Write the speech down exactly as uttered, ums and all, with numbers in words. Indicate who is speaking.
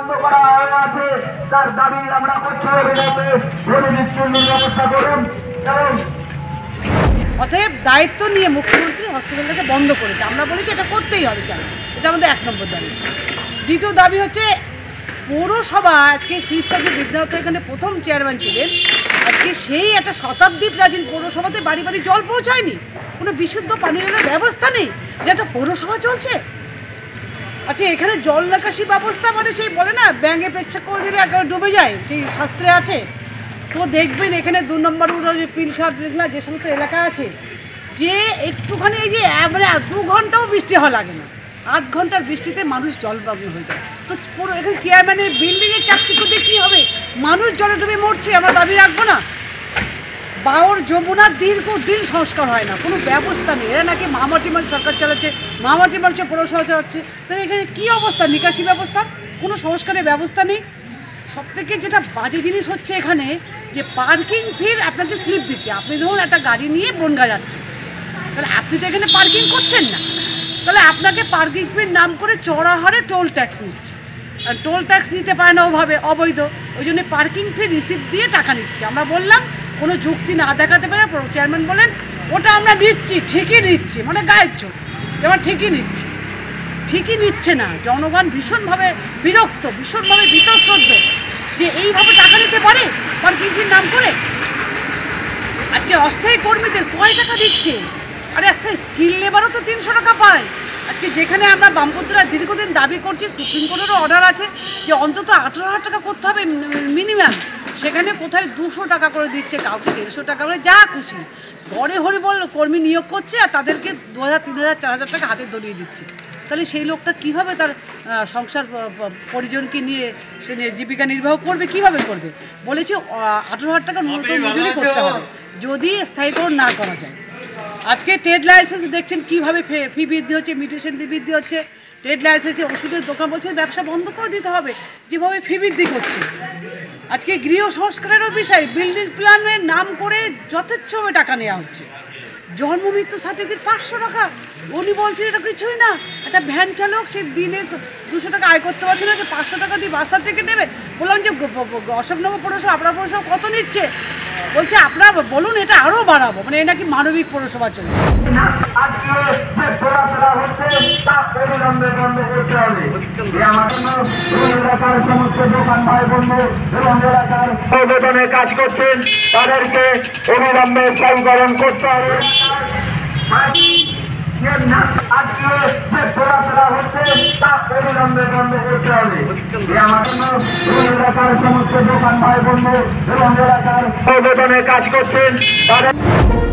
Speaker 1: বন্ধ করা আছে তার দাবি আমরা করছি অবিলম্বে ভোটের চুল্লির ব্যবস্থা করুন। এবং
Speaker 2: অতএব দায়িত্ব নিয়ে মুখ্যমন্ত্রী হসপিটালটাকে বন্ধ করেছে। আমরা বলেছি এটা করতেই হবে, চাল এটা আমাদের এক নম্বর দাবি। দ্বিতীয় দাবি হচ্ছে পৌরসভা, আজকে শীর্ষাদি বিদ্যার্থ এখানে প্রথম চেয়ারম্যান ছিলেন, আজকে সেই একটা শতাব্দী প্রাচীন পৌরসভাতে বাড়ি বাড়ি জল পৌঁছায়নি, কোনো বিশুদ্ধ পানীয় জলের ব্যবস্থা নেই, যে একটা পৌরসভা চলছে। আচ্ছা, এখানে জল নিকাশি ব্যবস্থা মানে সেই বলে না ব্যাঙে পেচ্ছাপ করে দিলে একেবারে ডুবে যায়, সেই শাস্ত্রে আছে। তো দেখবেন এখানে দু নম্বর যে পিলখাট যে সমস্ত এলাকা আছে, যে একটুখানি এই যে মানে দু ঘন্টাও বৃষ্টি হওয়া লাগে না, আধ ঘন্টার বৃষ্টিতে মানুষ জলমগ্ন হয়ে যায়। তো পুরো এখানে চেয়ারম্যানের বিল্ডিংয়ের চাকচিক্য দিয়ে কী হবে? মানুষ জলে ডুবে মরছে, আমরা দাবি রাখবো না। বাওর যমুনার দীর্ঘদিন সংস্কার হয় না, কোনো ব্যবস্থা নেই। এরা নাকি মামাটি মানুষ সরকার চালাচ্ছে, মামাটি মানুষ পৌরসভা চালাচ্ছে, তাহলে এখানে কী অবস্থা? নিকাশি ব্যবস্থা, কোনো সংস্কারের ব্যবস্থা নেই। সবথেকে যেটা বাজে জিনিস হচ্ছে এখানে যে পার্কিং ফির আপনাকে স্লিপ দিচ্ছে। আপনি ধরুন একটা গাড়ি নিয়ে বনগা যাচ্ছে, তাহলে আপনি তো এখানে পার্কিং করছেন না, তাহলে আপনাকে পার্কিং ফির নাম করে চড়া হারে টোল ট্যাক্স নিচ্ছে। আর টোল ট্যাক্স নিতে পারে না ওভাবে, অবৈধ, ওই জন্য পার্কিং ফি রিসিপ্ট দিয়ে টাকা নিচ্ছে। আমরা বললাম কোনো যুক্তি না দেখাতে পারে, চেয়ারম্যান বলেন ওটা আমরা নিচ্ছি, ঠিকই নিচ্ছি, মানে গায়ের চোখ, এবার ঠিকই নিচ্ছি, ঠিকই নিচ্ছে না। জনগণ ভীষণভাবে বিরক্ত, ভীষণভাবে বীতশ্রদ্ধ যে এইভাবে টাকা নিতে পারে পার্কিং ফির নাম করে। আজকে অস্থায়ী কর্মীদের কয় টাকা দিচ্ছে? আরে অস্থায়ী স্কিল লেবারও তো তিনশো টাকা পায়। আজকে যেখানে আমরা বামপন্থীরা দীর্ঘদিন দাবি করছি, সুপ্রিম কোর্টেরও অর্ডার আছে যে অন্তত আঠেরো হাজার টাকা করতে হবে মিনিমাম, সেখানে কোথায় দুশো টাকা করে দিচ্ছে, কাউকে দেড়শো টাকা করে, যা খুশি গড়ে হরিবল কর্মী নিয়োগ করছে আর তাদেরকে দু হাজার তিন হাজার চার হাজার টাকা হাতে ধরিয়ে দিচ্ছে। তাহলে সেই লোকটা কীভাবে তার সংসার পরিজনকে নিয়ে সে জীবিকা নির্বাহ করবে, কিভাবে করবে? বলেছি আঠেরো হাজার টাকা ন্যূনতম মজুরি করতে হবে যদি স্থায়ীকরণ না করা যায়। আজকে ট্রেড লাইসেন্স দেখছেন কীভাবে ফি বৃদ্ধি হচ্ছে, মিউটেশন ফি বৃদ্ধি হচ্ছে। ট্রেড লাইসেন্সে ওষুধের দোকান বলছে ব্যবসা বন্ধ করে দিতে হবে, যেভাবে ফি বৃদ্ধি করছে। আজকে গৃহ সংস্কারেরও বিষয়, বিল্ডিং প্ল্যানের নাম করে যথেচ্ছভাবে টাকা নেওয়া হচ্ছে। জন্ম মৃত্যু সার্টিফিকেট পাঁচশো টাকা, উনি বলছেন এটা কিছুই না। একটা ভ্যান চালক সে দিনে দুশো টাকা আয় করতে পারছে না, সে পাঁচশো টাকা দিয়ে বাস সার্টিফিকেট নেবে। বললাম যে অশোকনগর পৌরসভা, আপনার পৌরসভা কত নিচ্ছে? বলছে আপনারা বলুন এটা আরও বাড়াবো, মানে এ নাকি মানবিক পৌরসভা চলছে।
Speaker 1: কাজ করছেন তাদেরকে অবিলম্বে স্থায়ীকরণ করতে হবে। আজকে যে চলাফেরা হচ্ছে তা অবিলম্বে বন্ধ করতে হবে। এলাকার সমস্ত দোকান ভাই বন্ধু এবং এলাকার কাজ করছেন তাদের